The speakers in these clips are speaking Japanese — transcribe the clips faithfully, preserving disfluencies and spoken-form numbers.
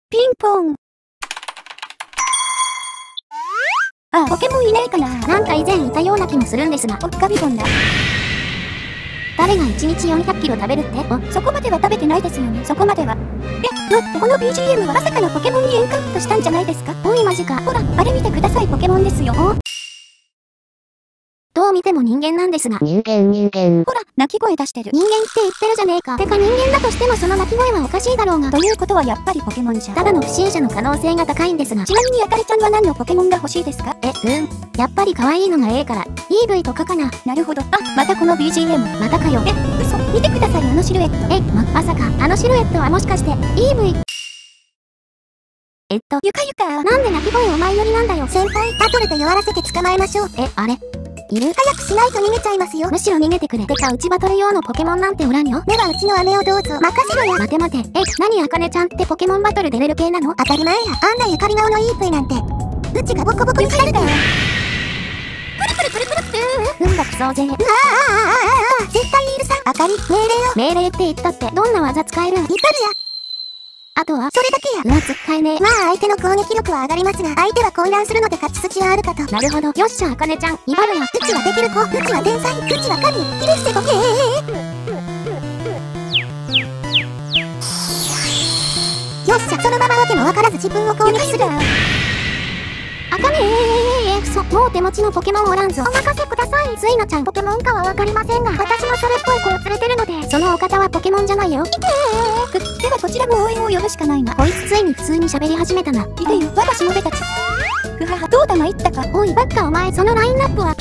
ピンポン。ああ、ポケモンいないかな。 なんか以前いたような気もするんですが。 おっかびぼんだ。 誰がいちにちよんひゃくキロ食べるって？ お、そこまでは食べてないですよね。そこまでは。え、待って、この ビージーエム はまさかのポケモンにエンカウントしたんじゃないですか？ おいマジか。 ほら、あれ見てください、ポケモンですよ。お、 どう見ても人間なんですが。 人間人間。 ほら、鳴き声出してる。 人間って言ってるじゃねえか。てか人間だとしてもその鳴き声はおかしいだろうが。 ということはやっぱりポケモンじゃ。 ただの不審者の可能性が高いんですが。 ちなみにあかりちゃんは何のポケモンが欲しいですか？ え、うん。やっぱり可愛いのがええから。イーブイ とかかな。 なるほど。あ、またこの ビージーエム。 またかよ。 え、嘘。見てください、あのシルエット。 え、ま、まさか。あのシルエットはもしかして、イーブイ。えっと、 ゆかゆか。 なんで鳴き声お前寄りなんだよ。 先輩、バトルで弱らせて捕まえましょう。 え、あれいる？ 早くしないと逃げちゃいますよ。 むしろ逃げてくれ。てか、うちバトル用のポケモンなんておらんよ。 ではうちの飴をどうぞ。任せろや。 待て待て。え、なにあかねちゃんってポケモンバトル出れる系なの？ 当たり前や。あんなゆかり顔のイーブイなんて。うちがボコボコにされたよ。 プルプルプルプルプル。うんだくそうぜ。 うわああああああ絶対許さん。あかり、命令よ。 命令って言ったってどんな技使えるん？ 怒るや。 あとはそれだけや。 うわ、使えねえ。 まあ相手の攻撃力は上がりますが、相手は混乱するので勝ち筋はあるかと。 なるほど。よっしゃ、あかねちゃん、威張るよ。 うちはできる子。うちは天才。うちは神。許してボケー。よっしゃ、そのままわけもわからず自分を攻撃する。 あかねえー、くそ。もう手持ちのポケモンおらんぞ。 お任せください。 スイナちゃん、ポケモンかはわかりませんが、私もそれっぽい子を連れてるので、そのお方はポケモンじゃないよ。いてー。く、ではこちらも応援を呼ぶしかないな。 こいつついに普通に喋り始めたな。 いてよ、我がしもべたち。ふはは、どうだ参ったか。 おい、ばっかお前、そのラインナップは。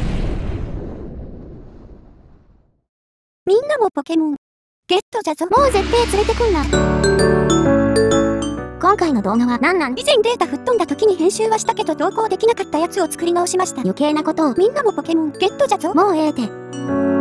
みんなもポケモン、ゲットじゃぞ。 もう絶対連れてくんな。今回の動画は何なん？ 以前データ吹っ飛んだ時に編集はしたけど投稿できなかったやつを作り直しました。 余計なことを。 みんなもポケモンゲットじゃぞ。 もうええて。